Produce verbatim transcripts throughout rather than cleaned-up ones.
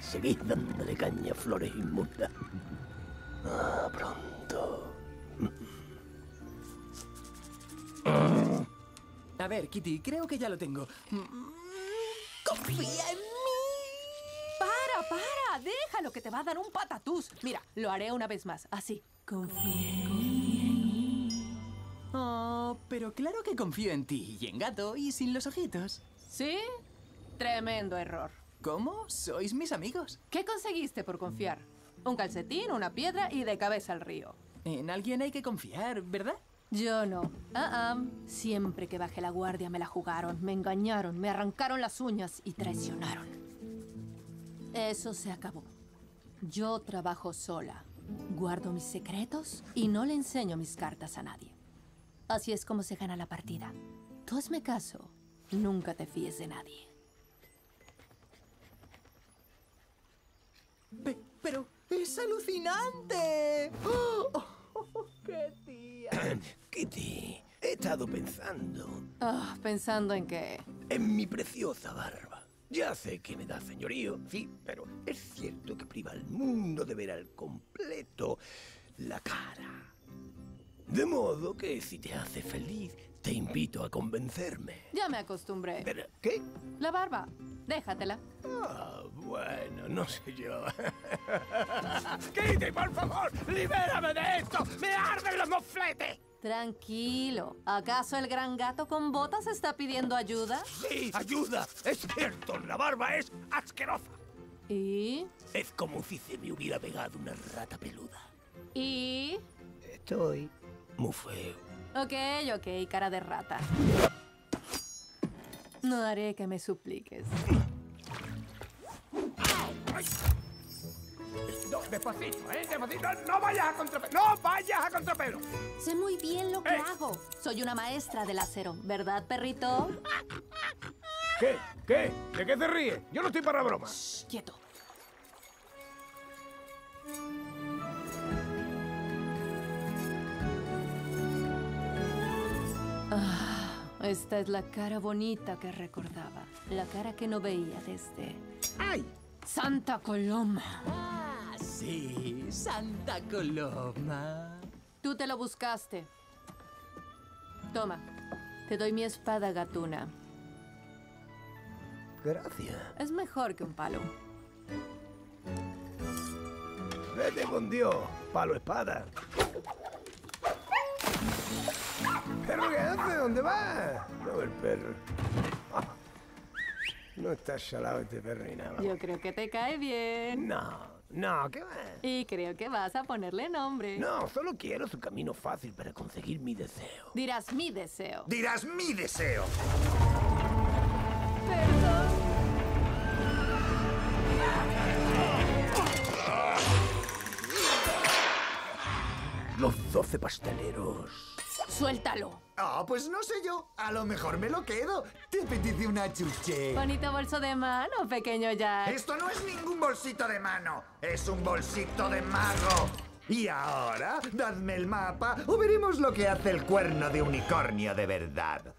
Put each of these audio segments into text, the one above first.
Seguid dándole caña, flores inmundas. Ah, pronto. A ver, Kitty, creo que ya lo tengo. ¡Confía en mí! ¡Para, para! Déjalo, que te va a dar un patatús. Mira, lo haré una vez más, así. Confía en mí. Oh, pero claro que confío en ti, y en Gato, y sin los ojitos. ¿Sí? Tremendo error. ¿Cómo? Sois mis amigos. ¿Qué conseguiste por confiar? Un calcetín, una piedra y de cabeza al río. En alguien hay que confiar, ¿verdad? Yo no. Ah, ah. Siempre que bajé la guardia me la jugaron, me engañaron, me arrancaron las uñas y traicionaron. Eso se acabó. Yo trabajo sola, guardo mis secretos y no le enseño mis cartas a nadie. Así es como se gana la partida. Tú hazme caso, nunca te fíes de nadie. Pe- pero es alucinante. ¡Oh! Oh, ¡Qué tía! Kitty, he estado pensando Ah, pensando en que... en mi preciosa barba. Ya sé que me da señorío, sí, pero es cierto que priva al mundo de ver al completo la cara. De modo que si te hace feliz, te invito a convencerme. Ya me acostumbré. ¿Pero qué? La barba, déjatela. Ah, bueno, no sé yo. ¡Kitty, por favor! ¡Libérame de esto! ¡Me arden los mofletes! Tranquilo. ¿Acaso el gran gato con botas está pidiendo ayuda? ¡Sí, ayuda! Es cierto, la barba es asquerosa. ¿Y? Es como si se me hubiera pegado una rata peluda. ¿Y? Estoy muy feo. Ok, ok, cara de rata. No haré que me supliques. Ay. No, despacito, ¿eh? Despacito. No vayas a contrapelo. ¡No vayas a contrapelo! Sé muy bien lo que ¡Eh! hago. Soy una maestra del acero, ¿verdad, perrito? ¿Qué? ¿Qué? ¿De qué te ríes? Yo no estoy para broma. Shh, quieto. Ah, esta es la cara bonita que recordaba. La cara que no veía desde... ¡Ay! ¡Santa Coloma! Ah, sí, Santa Coloma. Tú te lo buscaste. Toma, te doy mi espada gatuna. Gracias. Es mejor que un palo. Vete con Dios, palo espada. ¿Perro qué hace? ¿Dónde va? No, el perro. Ah, no está chalado este perro ni nada. Yo creo que te cae bien. No, no, ¿qué va? Y creo que vas a ponerle nombre. No, solo quiero su camino fácil para conseguir mi deseo. Dirás mi deseo. Dirás mi deseo. Perdón. Los doce pasteleros. Suéltalo. Ah, pues no sé yo. A lo mejor me lo quedo. ¿Te apetece una chuche? Bonito bolso de mano, pequeño Jack. Esto no es ningún bolsito de mano. Es un bolsito de mago. Y ahora, dadme el mapa o veremos lo que hace el cuerno de unicornio de verdad.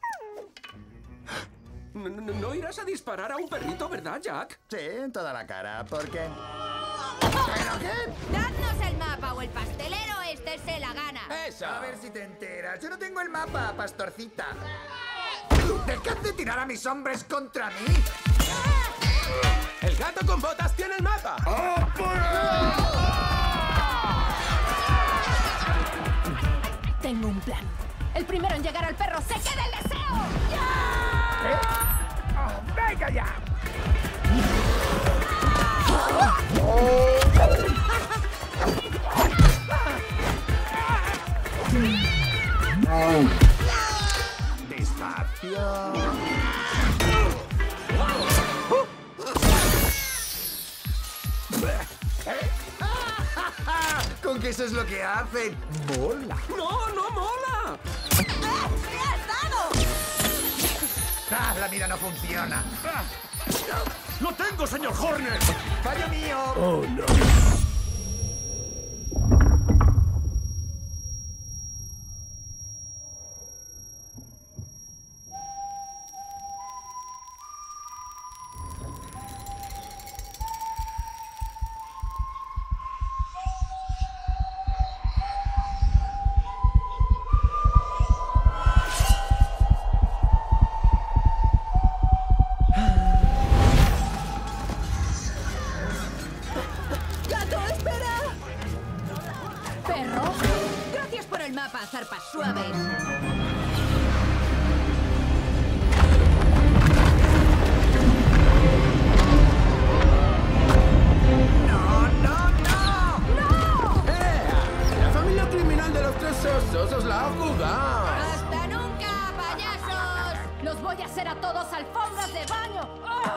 No, no- no irás a disparar a un perrito, ¿verdad, Jack? Sí, en toda la cara, porque... ¿Pero qué? ¡Dadnos el mapa o el pastelero este se la gana! ¡Eso! A ver si te enteras. Yo no tengo el mapa, pastorcita. ¡Dejad de tirar a mis hombres contra mí! ¡El gato con botas tiene el mapa! Tengo un plan. El primero en llegar al perro se queda el deseo. ¿Eh? ¡Oh, venga ya! Despacio. Con que eso es lo que hacen. Mola. ¡No, no mola! Ah, la mira no funciona. ¡Lo tengo, señor Horner! ¡Fallo mío! ¡Oh, no! perro! Gracias por el mapa, zarpas suaves. La familia criminal de los tres osos os la ha jugado. ¡Hasta nunca, payasos! ¡Los voy a hacer a todos alfombras de baño! ¡Ah!